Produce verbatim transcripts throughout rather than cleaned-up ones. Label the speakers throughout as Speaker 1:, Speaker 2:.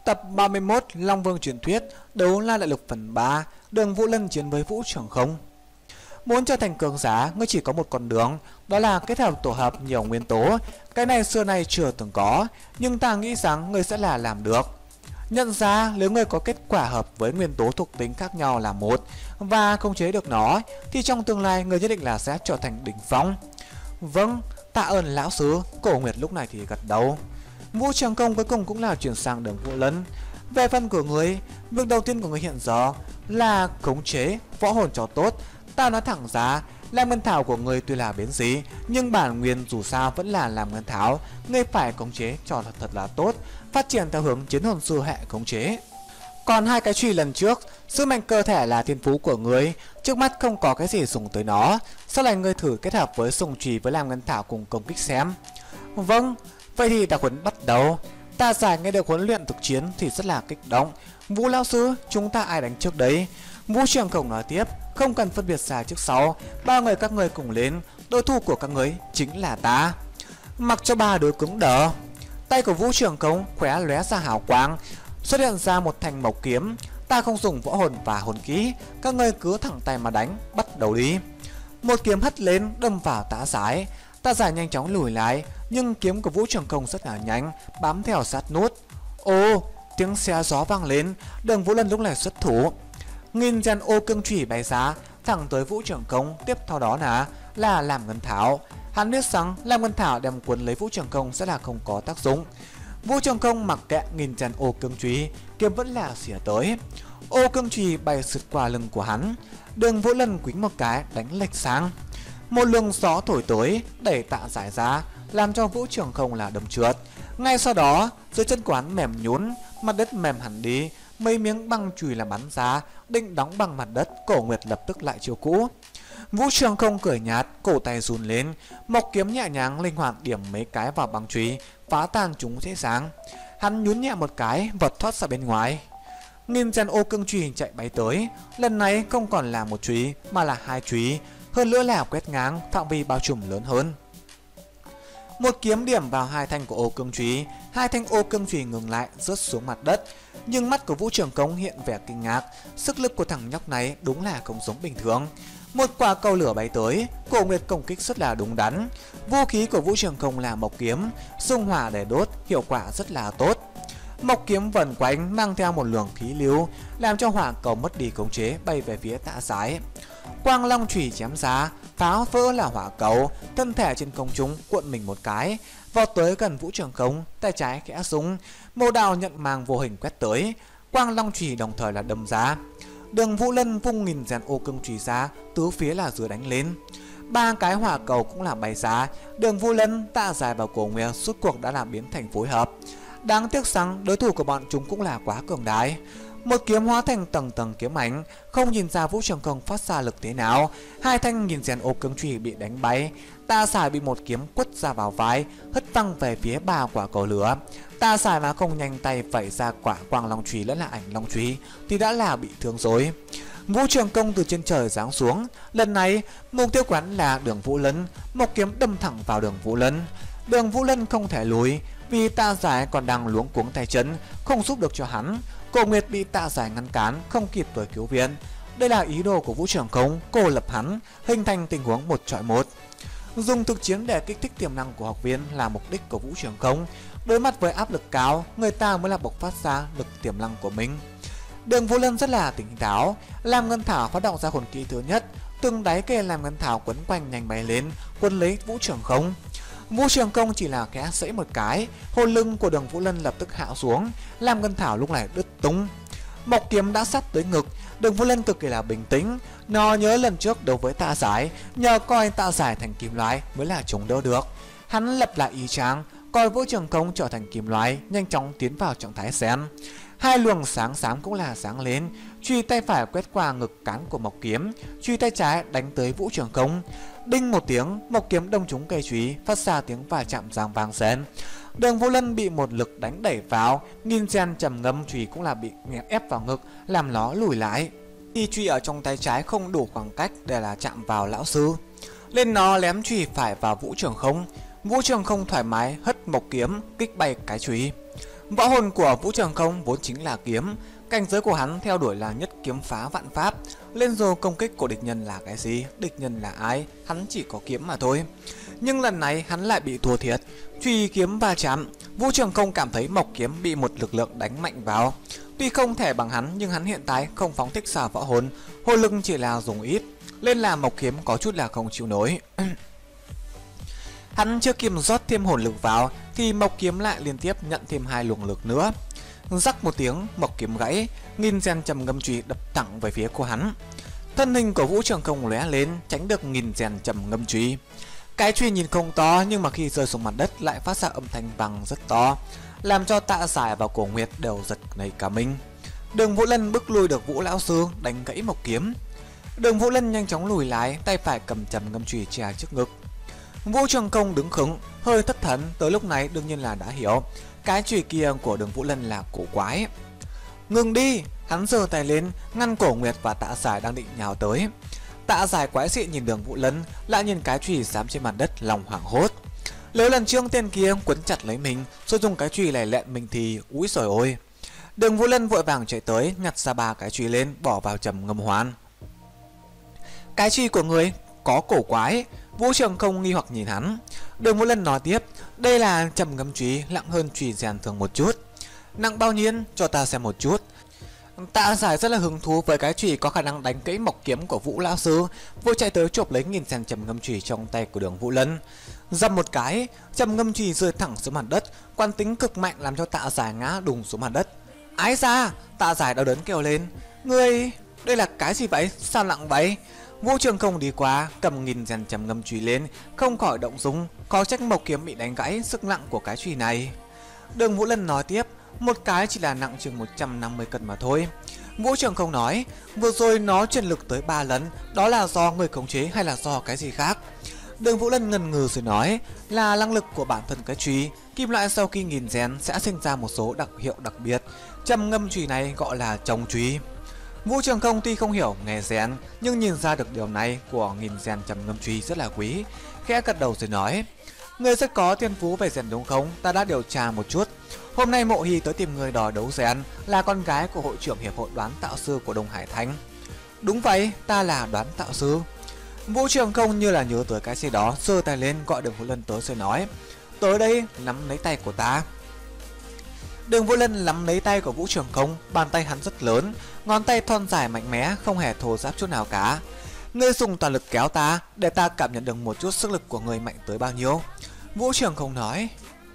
Speaker 1: Tập ba mươi mốt Long Vương truyền thuyết đấu la đại lục phần ba, Đường Vũ Lân chiến với Vũ Trường Không. Muốn trở thành cường giả, ngươi chỉ có một con đường, đó là kết hợp tổ hợp nhiều nguyên tố. Cái này xưa nay chưa từng có, nhưng ta nghĩ rằng ngươi sẽ là làm được. Nhận ra nếu ngươi có kết quả hợp với nguyên tố thuộc tính khác nhau là một và khống chế được nó, thì trong tương lai ngươi nhất định là sẽ trở thành đỉnh phong. Vâng, tạ ơn lão sư. Cổ Nguyệt lúc này thì gật đầu. Vũ Trường Công cuối cùng cũng là chuyển sang Đường Vũ Lân. Về phần của người, việc đầu tiên của người hiện giờ là khống chế võ hồn cho tốt. Ta nói thẳng ra, làm ngân thảo của người tuy là biến dị, nhưng bản nguyên dù sao vẫn là làm ngân thảo. Ngươi phải khống chế cho thật, thật là tốt, phát triển theo hướng chiến hồn sư hệ khống chế. Còn hai cái chùy lần trước, sức mạnh cơ thể là thiên phú của người, trước mắt không có cái gì dùng tới nó. Sau này ngươi thử kết hợp với sùng chùy với làm ngân thảo cùng công kích xem. Vâng, vậy thì đặc huấn bắt đầu. Ta giải nghe được huấn luyện thực chiến thì rất là kích động. Vũ lão sư, chúng ta ai đánh trước đấy? Vũ Trường Không nói tiếp, không cần phân biệt xa trước sau, ba người các người cùng lên, đối thủ của các người chính là ta. Mặc cho ba đối cứng đỡ. Tay của Vũ Trường Không khóe lóe ra hào quang, xuất hiện ra một thanh mộc kiếm. Ta không dùng võ hồn và hồn kỹ, các người cứ thẳng tay mà đánh, bắt đầu đi. Một kiếm hất lên đâm vào Tạ Giải. Tạ Giải nhanh chóng lùi lại, nhưng kiếm của Vũ Trường Không rất là nhanh, bám theo sát nút. Ô, tiếng xe gió vang lên, Đường Vũ Lân lúc này xuất thủ. Nghìn gen ô cương chủy bay ra thẳng tới Vũ Trường Không, tiếp theo đó là là làm ngân thảo. Hắn biết rằng làm ngân thảo đem cuốn lấy Vũ Trường Không sẽ là không có tác dụng. Vũ Trường Không mặc kệ nghìn gen ô cương chủy, kiếm vẫn là xỉa tới. Ô cương chủy bay sượt qua lưng của hắn. Đường Vũ Lân quýnh một cái đánh lệch sang. Một luồng gió thổi tới đẩy Tạ Giải ra, làm cho Vũ Trường Không là đâm trượt. Ngay sau đó dưới chân của hắn mềm nhũn, mặt đất mềm hẳn đi, mấy miếng băng chùy làm bắn ra, định đóng bằng mặt đất. Cổ Nguyệt lập tức lại chiều cũ. Vũ Trường Không cười nhạt, cổ tay run lên, mộc kiếm nhẹ nhàng linh hoạt điểm mấy cái vào băng chùy, phá tan chúng dễ dàng. Hắn nhún nhẹ một cái, vật thoát ra bên ngoài. Nghìn gen ô cương chùy chạy bay tới, lần này không còn là một chùy mà là hai chùy, hơn nữa là quét ngang, phạm vi bao trùm lớn hơn. Một kiếm điểm vào hai thanh của ô cương chùy, hai thanh ô cương chùy ngừng lại, rớt xuống mặt đất. Nhưng mắt của Vũ Trường Công hiện vẻ kinh ngạc, sức lực của thằng nhóc này đúng là không giống bình thường. Một quả cầu lửa bay tới, Cổ Nguyệt công kích rất là đúng đắn. Vũ khí của Vũ Trường Công là mộc kiếm, dùng hỏa để đốt, hiệu quả rất là tốt. Mộc kiếm vần quanh mang theo một luồng khí lưu, làm cho hỏa cầu mất đi khống chế, bay về phía Tạ Giải. Quang long chủy chém ra, phá vỡ là hỏa cầu, thân thể trên không trung cuộn mình một cái, vọt tới gần Vũ Trường Không, tay trái khẽ súng, mô đào nhận màng vô hình quét tới, quang long chủy đồng thời là đâm ra. Đường Vũ Lân vung nghìn gen ô cương chủy ra, tứ phía là dưới đánh lên. Ba cái hỏa cầu cũng là bay ra, Đường Vũ Lân, Tạ Giải và Cổ Nguyệt suốt cuộc đã làm biến thành phối hợp. Đáng tiếc rằng đối thủ của bọn chúng cũng là quá cường đại. Một kiếm hóa thành tầng tầng kiếm ảnh, không nhìn ra Vũ Trường Không phát ra lực thế nào. Hai thanh nghìn gen ô cương chủy bị đánh bay. Tạ Giải bị một kiếm quất ra vào vai, hất văng về phía ba quả cầu lửa. Tạ Giải mà không nhanh tay vẩy ra quả quang long chủy lẫn là ảnh long chủy thì đã là bị thương rồi. Vũ Trường Công từ trên trời giáng xuống, lần này mục tiêu quán là Đường Vũ Lân, một kiếm đâm thẳng vào Đường Vũ Lân. Đường Vũ Lân không thể lùi vì Tạ Giải còn đang luống cuống tay chân, không giúp được cho hắn. Cổ Nguyệt bị Tạ Giải ngăn cản, không kịp tới cứu viện. Đây là ý đồ của Vũ Trường Không, cô lập hắn, hình thành tình huống một chọi một. Dùng thực chiến để kích thích tiềm năng của học viên là mục đích của Vũ Trường Không. Đối mặt với áp lực cao, người ta mới là bộc phát ra lực tiềm năng của mình. Đường Vũ Lân rất là tỉnh táo, làm ngân thảo phát động ra hồn kỹ thứ nhất, từng đáy kề làm ngân thảo quấn quanh nhanh bay lên, quân lấy Vũ Trường Không. Vũ Trường Công chỉ là khẽ sẫy một cái, hồn lưng của Đường Vũ Lân lập tức hạ xuống, làm ngân thảo lúc này đứt tung. Mộc kiếm đã sát tới ngực, Đường Vũ Lân cực kỳ là bình tĩnh. Nó nhớ lần trước đấu với Tạ Giải, nhờ coi Tạ Giải thành kim loại mới là chống đỡ được. Hắn lập lại ý chang, coi Vũ Trường Công trở thành kim loại, nhanh chóng tiến vào trạng thái sen. Hai luồng sáng xám cũng là sáng lên, chùy tay phải quét qua ngực cán của mộc kiếm, chùy tay trái đánh tới Vũ Trường Công. Đinh một tiếng, mộc kiếm đâm trúng cây chùy, phát ra tiếng va chạm giang vang rền. Đường Vũ Lân bị một lực đánh đẩy vào, nghìn gen trầm ngâm chùy cũng là bị nghẹn ép vào ngực, làm nó lùi lại. Y chùy ở trong tay trái không đủ khoảng cách để là chạm vào lão sư, nên nó lém chùy phải vào Vũ Trường Không. Vũ Trường Không thoải mái hất mộc kiếm kích bay cái chùy. Võ hồn của Vũ Trường Không vốn chính là kiếm, cảnh giới của hắn theo đuổi là nhất kiếm phá vạn pháp. Lên rồi công kích của địch nhân là cái gì, địch nhân là ai, hắn chỉ có kiếm mà thôi. Nhưng lần này hắn lại bị thua thiệt, chùy kiếm va chạm, Vũ Trường Không cảm thấy mộc kiếm bị một lực lượng đánh mạnh vào. Tuy không thể bằng hắn nhưng hắn hiện tại không phóng thích xà võ hồn, hồn lực chỉ là dùng ít, nên là mộc kiếm có chút là không chịu nổi. Hắn chưa kịp rót thêm hồn lực vào thì mộc kiếm lại liên tiếp nhận thêm hai luồng lực nữa. Rắc một tiếng, mộc kiếm gãy, nghìn gen trầm ngâm chùy đập thẳng về phía của hắn. Thân hình của Vũ Trường Không lóe lên, tránh được nghìn gen trầm ngâm chùy. Cái chùy nhìn không to nhưng mà khi rơi xuống mặt đất lại phát ra âm thanh vang rất to, làm cho Tạ Giải và Cổ Nguyệt đều giật nảy cả mình. Đường Vũ Lân bức lui được Vũ lão sư, đánh gãy mộc kiếm. Đường Vũ Lân nhanh chóng lùi lại, tay phải cầm trầm ngâm chùy che trước ngực. Vũ Trường Không đứng khựng, hơi thất thần, tới lúc này đương nhiên là đã hiểu cái chùy kia của Đường Vũ Lân là cổ quái. Ngừng đi, hắn giơ tay lên ngăn Cổ Nguyệt và Tạ Giải đang định nhào tới. Tạ Giải quái dị nhìn Đường Vũ Lân, lại nhìn cái chùy xám trên mặt đất, lòng hoảng hốt. Nếu lần trước tên kia quấn chặt lấy mình rồi dùng cái chùy này lẹn mình thì úi giời ôi. Đường Vũ Lân vội vàng chạy tới, nhặt ra ba cái chùy lên, bỏ vào trầm ngâm hoan. Cái chùy của người có cổ quái. Vũ Trường Không nghi hoặc nhìn hắn. Đường Vũ Lân nói tiếp, đây là trầm ngâm chùy, nặng hơn chùy rèn thường một chút. Nặng bao nhiêu, cho ta xem một chút. Tạ Giải rất là hứng thú với cái chùy có khả năng đánh gãy mộc kiếm của Vũ lão sư, vội chạy tới chộp lấy nghìn gen trầm ngâm chùy trong tay của Đường Vũ Lân. Dầm một cái, trầm ngâm chùy rơi thẳng xuống mặt đất, quán tính cực mạnh làm cho Tạ Giải ngã đùng xuống mặt đất. Ái da, Tạ Giải đau đớn kêu lên, ngươi, đây là cái gì vậy, sao nặng vậy? Vũ Trường Không đi qua, cầm nghìn gen trầm ngâm chùy lên, không khỏi động dung, có trách mộc kiếm bị đánh gãy sức nặng của cái chùy này. Đường Vũ Lân nói tiếp, một cái chỉ là nặng chừng một trăm năm mươi cân mà thôi. Vũ Trường Không nói, vừa rồi nó truyền lực tới ba lần, đó là do người khống chế hay là do cái gì khác? Đường Vũ Lân ngần ngừ rồi nói, là năng lực của bản thân cái chùy, kim loại sau khi nghìn gen sẽ sinh ra một số đặc hiệu đặc biệt, trầm ngâm chùy này gọi là trồng chùy. Vũ Trường Không tuy không hiểu nghề rèn nhưng nhìn ra được điều này của nghìn gen trầm ngâm chùy rất là quý, khẽ gật đầu rồi nói, người rất có thiên phú về rèn đúng không? Ta đã điều tra một chút. Hôm nay Mộ Hy tới tìm người đòi đấu rèn, là con gái của hội trưởng hiệp hội đoán tạo sư của Đông Hải Thành. Đúng vậy, ta là đoán tạo sư. Vũ Trường Không như là nhớ tới cái gì đó, giơ tay lên gọi Đường Vũ Lân tới rồi nói, tới đây nắm lấy tay của ta. Đường Vũ Lân nắm lấy tay của Vũ Trường Không, bàn tay hắn rất lớn, ngón tay thon dài mạnh mẽ, không hề thô ráp chút nào cả. Ngươi dùng toàn lực kéo ta, để ta cảm nhận được một chút sức lực của người mạnh tới bao nhiêu. Vũ Trường Không nói.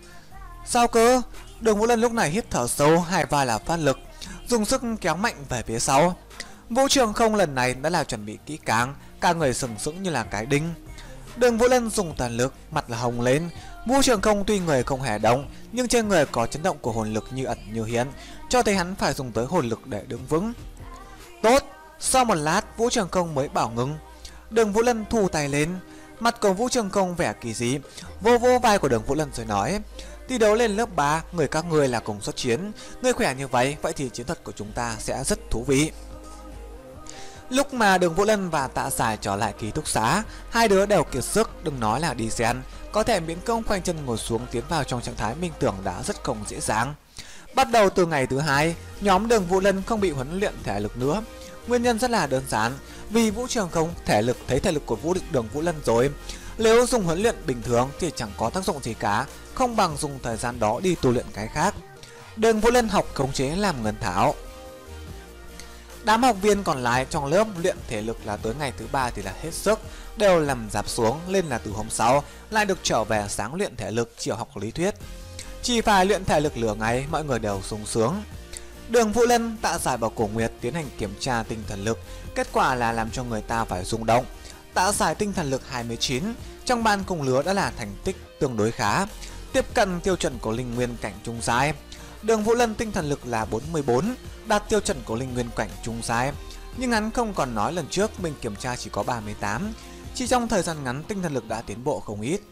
Speaker 1: Sao cơ? Đường Vũ Lân lúc này hít thở sâu, hai vai là phát lực, dùng sức kéo mạnh về phía sau. Vũ Trường Không lần này đã là chuẩn bị kỹ càng, cả người sừng sững như là cái đinh. Đường Vũ Lân dùng toàn lực, mặt là hồng lên. Vũ Trường Không tuy người không hề động, nhưng trên người có chấn động của hồn lực như ẩn như hiện, cho thấy hắn phải dùng tới hồn lực để đứng vững. Tốt. Sau một lát, Vũ Trường Không mới bảo ngừng. Đường Vũ Lân thu tay lên, mặt của Vũ Trường Không vẻ kỳ dị, vô vô vai của Đường Vũ Lân rồi nói, thi đấu lên lớp ba, người các ngươi là cùng xuất chiến, ngươi khỏe như vậy, vậy thì chiến thuật của chúng ta sẽ rất thú vị. Lúc mà Đường Vũ Lân và Tạ Giải trở lại ký túc xá, hai đứa đều kiệt sức, đừng nói là đi rèn, có thể miễn công khoanh chân ngồi xuống tiến vào trong trạng thái minh tưởng đã rất không dễ dàng. Bắt đầu từ ngày thứ hai, nhóm Đường Vũ Lân không bị huấn luyện thể lực nữa. Nguyên nhân rất là đơn giản, vì Vũ Trường Không thể lực thấy thể lực của Vũ Đường Vũ Lân rồi, nếu dùng huấn luyện bình thường thì chẳng có tác dụng gì cả, không bằng dùng thời gian đó đi tu luyện cái khác. Đường Vũ Lân học khống chế làm ngân thảo. Đám học viên còn lại trong lớp luyện thể lực là tới ngày thứ ba thì là hết sức, đều nằm rạp xuống, lên là từ hôm sau lại được trở về sáng luyện thể lực, chiều học lý thuyết. Chỉ phải luyện thể lực nửa ngày, mọi người đều sung sướng. Đường Vũ Lân, Tạ Giải và Cổ Nguyệt tiến hành kiểm tra tinh thần lực, kết quả là làm cho người ta phải rung động. Tạ Giải tinh thần lực hai mươi chín, trong ban cùng lứa đã là thành tích tương đối khá, tiếp cận tiêu chuẩn của linh nguyên cảnh trung giai. Đường Vũ Lân tinh thần lực là bốn mươi bốn, đạt tiêu chuẩn của linh nguyên cảnh trung giai, nhưng hắn không còn nói lần trước mình kiểm tra chỉ có ba mươi tám, chỉ trong thời gian ngắn tinh thần lực đã tiến bộ không ít.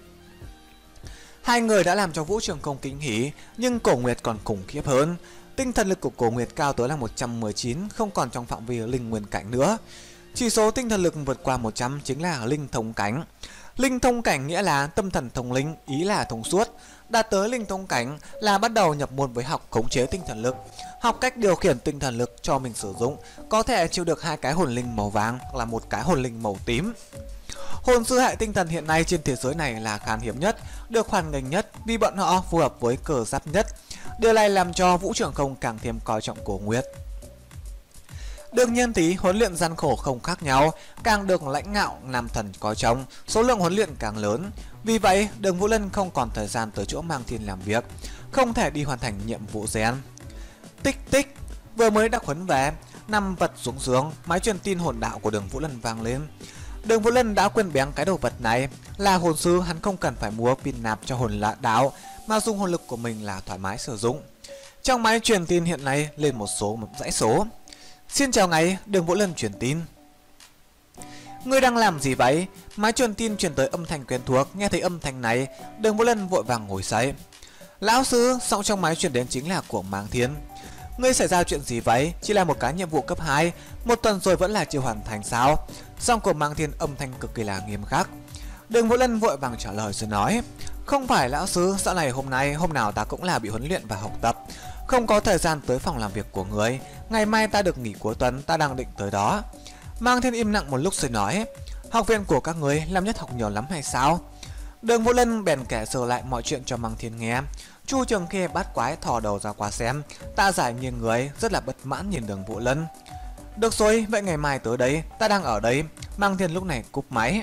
Speaker 1: Hai người đã làm cho Vũ Trường Không kinh hỉ, nhưng Cổ Nguyệt còn khủng khiếp hơn. Tinh thần lực của Cổ Nguyệt cao tới là một trăm mười chín, không còn trong phạm vi linh nguyên cảnh nữa. Chỉ số tinh thần lực vượt qua một trăm chính là linh thống cảnh. Linh thông cảnh nghĩa là tâm thần thông linh, ý là thông suốt. Đạt tới linh thông cảnh là bắt đầu nhập môn với học khống chế tinh thần lực, học cách điều khiển tinh thần lực cho mình sử dụng, có thể chịu được hai cái hồn linh màu vàng hoặc là một cái hồn linh màu tím. Hồn sư hệ tinh thần hiện nay trên thế giới này là khan hiếm nhất, được hoan nghênh nhất vì bọn họ phù hợp với cờ giáp nhất. Điều này làm cho Vũ Trường Không càng thêm coi trọng Cổ Nguyệt. Đương nhiên thì huấn luyện gian khổ không khác nhau, càng được lãnh ngạo nam thần coi trọng, số lượng huấn luyện càng lớn. Vì vậy, Đường Vũ Lân không còn thời gian tới chỗ Mang Thiên làm việc, không thể đi hoàn thành nhiệm vụ gen. Tích tích, vừa mới đã huấn về, nằm vật xuống giường, máy truyền tin hồn đạo của Đường Vũ Lân vang lên. Đường Vũ Lân đã quên bén cái đồ vật này, là hồn sư hắn không cần phải mua pin nạp cho hồn lạ đạo, mà dùng hồn lực của mình là thoải mái sử dụng. Trong máy truyền tin hiện nay lên một số một dãy số. Xin chào ngày, Đường Vũ Lân truyền tin. Ngươi đang làm gì vậy? Máy truyền tin truyền tới âm thanh quen thuộc. Nghe thấy âm thanh này, Đường Vũ Lân vội vàng ngồi dậy. Lão sư, giọng trong máy truyền đến chính là của Mang Thiên. Ngươi xảy ra chuyện gì vậy? Chỉ là một cái nhiệm vụ cấp hai, một tuần rồi vẫn là chưa hoàn thành sao? Giọng của Mang Thiên âm thanh cực kỳ là nghiêm khắc. Đường Vũ Lân vội vàng trả lời rồi nói: Không phải lão sư, dạo này hôm nay hôm nào ta cũng là bị huấn luyện và học tập, không có thời gian tới phòng làm việc của người. Ngày mai ta được nghỉ cuối tuần, ta đang định tới đó. Mang Thiên im lặng một lúc rồi nói: Học viên của các người làm nhất học nhiều lắm hay sao? Đường Vũ Lân bèn kể sơ lại mọi chuyện cho Mang Thiên nghe. Chu Trường Khê bắt quái thò đầu ra qua xem. Ta giải nghiêng người, rất là bất mãn nhìn Đường Vũ Lân. Được rồi, vậy ngày mai tới đấy, ta đang ở đấy. Mang Thiên lúc này cúp máy.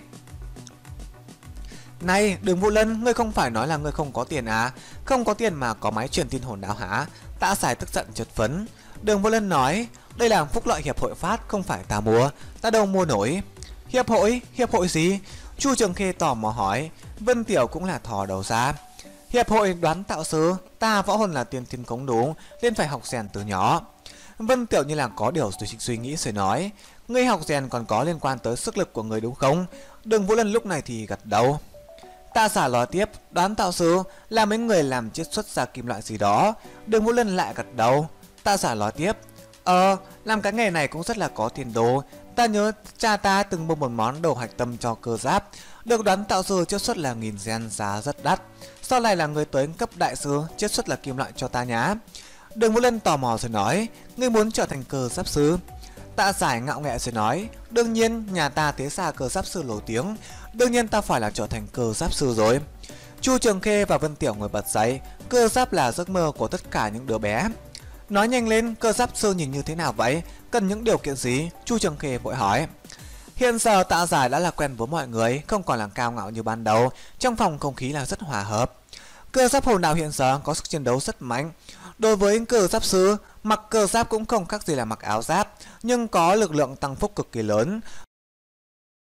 Speaker 1: Này, Đường Vũ Lân, ngươi không phải nói là ngươi không có tiền à? Không có tiền mà có máy truyền tin hồn đạo hả? Tạ Giải tức giận chật phấn. Đường Vũ Lân nói: Đây là phúc lợi hiệp hội phát, không phải ta mua, ta đâu mua nổi. Hiệp hội? Hiệp hội gì? Chu Trường Khê tò mò hỏi. Vân Tiểu cũng là thò đầu ra. Hiệp hội đoán tạo sư, ta võ hồn là tiền thiên cống đúng, nên phải học rèn từ nhỏ. Vân Tiểu như là có điều suy nghĩ rồi nói: Ngươi học rèn còn có liên quan tới sức lực của người đúng không? Đường Vũ Lân lúc này thì gật đầu. Ta giả nói tiếp: Đoán tạo sư là mấy người làm chiết xuất ra kim loại gì đó. Đường Vũ Lân lại gật đầu. Ta giả nói tiếp: Ờ, làm cái nghề này cũng rất là có tiền đồ. Ta nhớ cha ta từng mua một món đồ hạch tâm cho cơ giáp, được đoán tạo sư chiết xuất là nghìn gen, giá rất đắt. Sau này là người tới cấp đại sư chiết xuất là kim loại cho ta nhá. Đường Vũ Lân tò mò rồi nói: Ngươi muốn trở thành cơ giáp sư? Tạ Giải ngạo nghễ rồi nói: Đương nhiên, nhà ta thế xa cơ giáp sư nổi tiếng, đương nhiên ta phải là trở thành cơ giáp sư rồi. Chu Trường Khê và Vân Tiểu ngồi bật dậy. Cơ giáp là giấc mơ của tất cả những đứa bé. Nói nhanh lên, cơ giáp sư nhìn như thế nào vậy? Cần những điều kiện gì? Chu Trường Khê vội hỏi. Hiện giờ Tạ Giải đã là quen với mọi người, không còn là cao ngạo như ban đầu. Trong phòng không khí là rất hòa hợp. Cơ giáp hồn đạo hiện giờ có sức chiến đấu rất mạnh. Đối với cơ giáp sư, mặc cơ giáp cũng không khác gì là mặc áo giáp, nhưng có lực lượng tăng phúc cực kỳ lớn.